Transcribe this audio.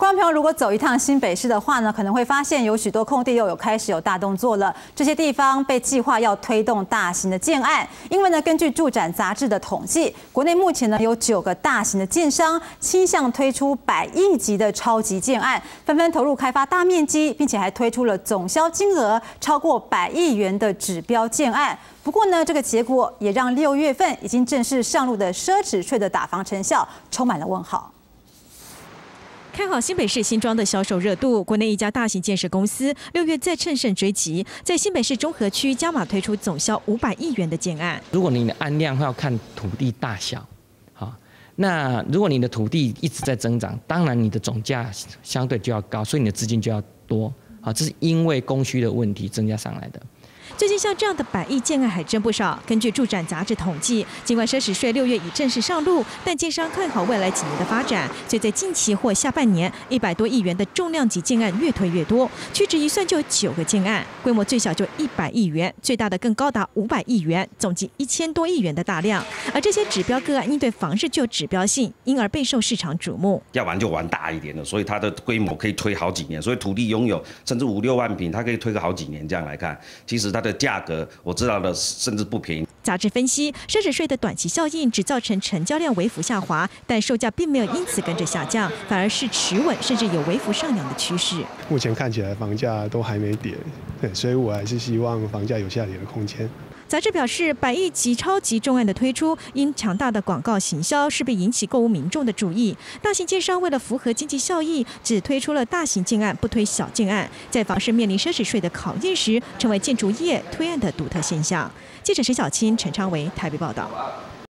观众朋友，如果走一趟新北市的话呢，可能会发现有许多空地又开始有大动作了。这些地方被计划要推动大型的建案，因为呢，根据住展杂志的统计，国内目前呢有9个大型的建商倾向推出100亿级的超级建案，纷纷投入开发大面积，并且还推出了总销金额超过100亿元的指标建案。不过呢，这个结果也让6月份已经正式上路的奢侈税的打房成效充满了问号。 看好新北市新庄的销售热度，国内一家大型建设公司6月再乘胜追击，在新北市中和区加码推出总销500亿元的建案。 如果你的案量要看土地大小，好，那如果你的土地一直在增长，当然你的总价相对就要高，所以你的资金就要多，好，这是因为供需的问题增加上来的。 最近像这样的100亿建案还真不少。根据住展杂志统计，尽管奢侈税6月已正式上路，但建商看好未来几年的发展，所以在近期或下半年，100多亿元的重量级建案越推越多。屈指一算就有9个建案，规模最小就100亿元，最大的更高达500亿元，总计1000多亿元的大量。而这些指标个案因对房市具有指标性，因而备受市场瞩目。 要玩就玩大一点的，所以它的规模可以推好几年，所以土地拥有甚至5、6万坪，它可以推个好几年。这样来看，其实它的价格我知道的甚至不便宜。 杂志分析，奢侈税的短期效应只造成成交量微幅下滑，但售价并没有因此跟着下降，反而是持稳，甚至有微幅上扬的趋势。 目前看起来房价都还没跌，对，所以我还是希望房价有下跌的空间。 杂志表示，100亿级超级重案的推出，因强大的广告行销势必引起购物民众的注意。大型建商为了符合经济效益，只推出了大型建案，不推小建案，在房市面临奢侈税的考验时，成为建筑业推案的独特现象。记者沈小青、陈昌维台北报道。